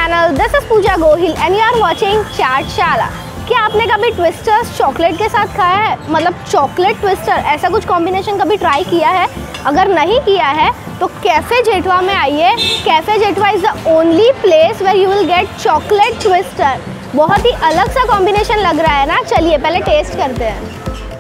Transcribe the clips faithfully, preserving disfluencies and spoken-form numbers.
channel. This is Pooja Gohil and you are watching Chaatशाला। क्या आपने कभी ट्विस्टर्स चॉकलेट के साथ खाया है? मतलब चॉकलेट ट्विस्टर, ऐसा कुछ कॉम्बिनेशन कभी ट्राई किया है? अगर नहीं किया है तो कैफ़े जेठवा में आइए। Cafe Jethwa is the only place where you will get chocolate twister. बहुत ही अलग सा कॉम्बिनेशन लग रहा है ना। चलिए पहले टेस्ट करते हैं।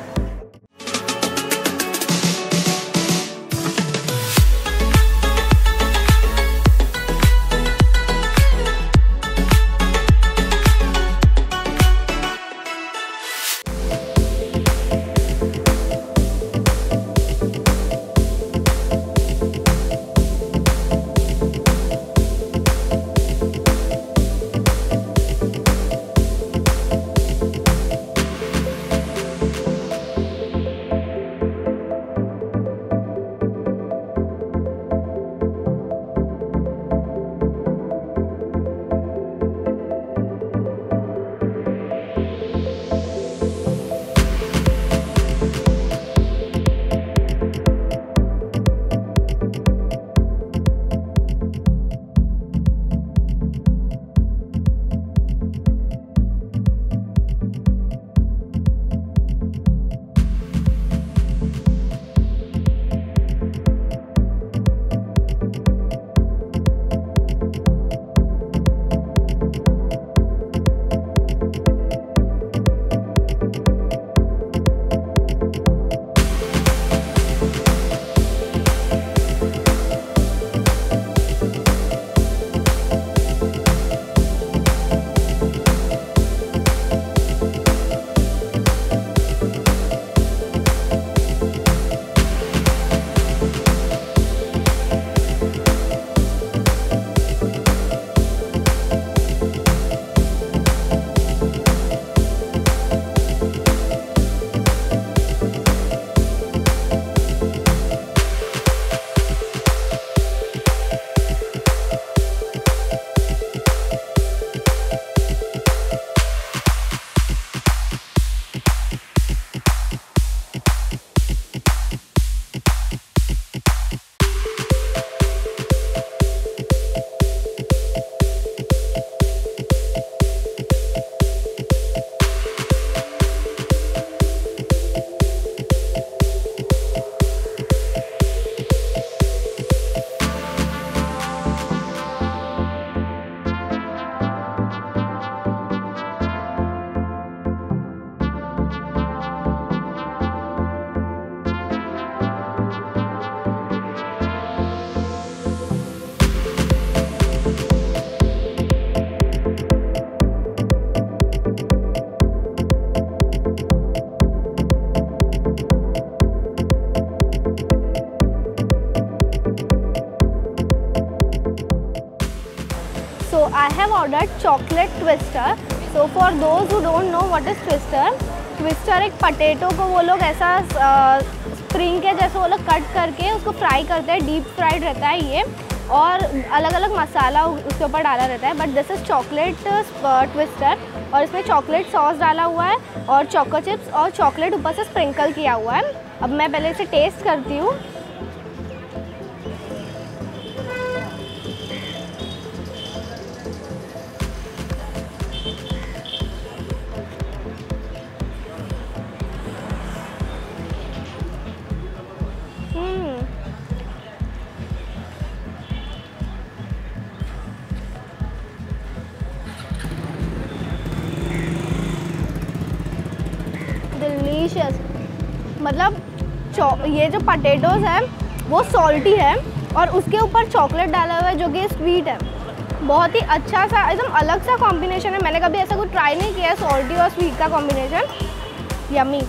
So I have ordered chocolate twister. So for those who don't know what is twister, twister एक पटेटो को वो लोग ऐसा स्प्रिंग के जैसे वो लोग कट करके उसको फ्राई करते हैं। डीप फ्राइड रहता है ये और अलग अलग मसाला उसके ऊपर डाला रहता है। But this is chocolate twister और इसमें चॉकलेट सॉस डाला हुआ है और चोको चिप्स और चॉकलेट ऊपर से स्प्रिंकल किया हुआ है। अब मैं पहले इसे टेस्ट करती हूँ। डिलीशियस। मतलब ये जो पटेटोज़ है वो सॉल्टी है और उसके ऊपर चॉकलेट डाला हुआ है जो कि स्वीट है। बहुत ही अच्छा सा एकदम अलग सा कॉम्बिनेशन है। मैंने कभी ऐसा कुछ ट्राई नहीं किया है, सॉल्टी और स्वीट का combination. Yummy.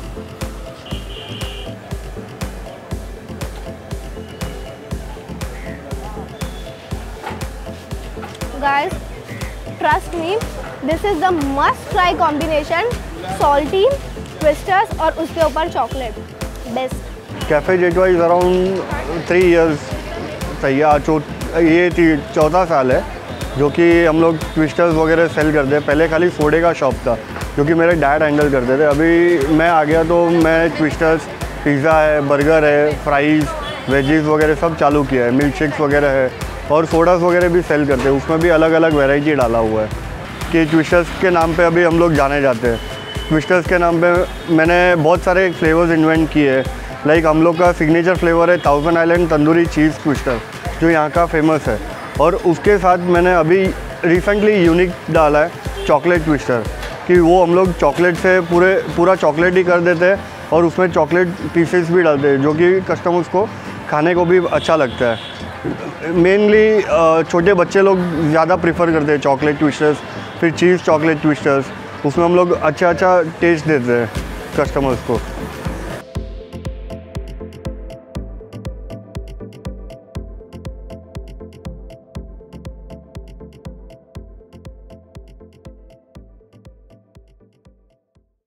Guys trust me, this is the must try combination. Salty twisters और उसके ऊपर chocolate, best. Cafe Jethwa is around three years सही है, ये चौथा साल है जो कि हम लोग ट्विस्टर्स वगैरह सेल करते हैं। पहले खाली सोडे का शॉप था जो कि मेरे डैड हैंडल करते थे। अभी मैं आ गया तो मैं ट्विस्टर्स, पिज़्ज़ा है, बर्गर है, फ्राइज़, वेजीज़ वगैरह सब चालू किया है। मिल्क शेक्स वगैरह है, और सोडास वगैरह भी सेल करते हैं, उसमें भी अलग अलग वैरायटी डाला हुआ है कि ट्विस्टर्स के नाम पे अभी हम लोग जाने जाते हैं। ट्विस्टर्स के नाम पे मैंने बहुत सारे फ्लेवर्स इन्वेंट किए हैं। लाइक हम लोग का सिग्नेचर फ्लेवर है thousand island tandoori cheese twister, जो यहाँ का फेमस है। और उसके साथ मैंने अभी रिसेंटली यूनिक डाला है चॉकलेट ट्विस्टर, कि वो हम लोग चॉकलेट से पूरे पूरा चॉकलेट ही कर देते हैं और उसमें चॉकलेट पीसेस भी डालते हैं, जो कि कस्टमर्स को खाने को भी अच्छा लगता है। मेनली छोटे बच्चे लोग ज़्यादा प्रीफर करते हैं चॉकलेट ट्विस्टर्स, फिर चीज़ चॉकलेट ट्विस्टर्स, उसमें हम लोग अच्छा अच्छा टेस्ट देते हैं कस्टमर्स को।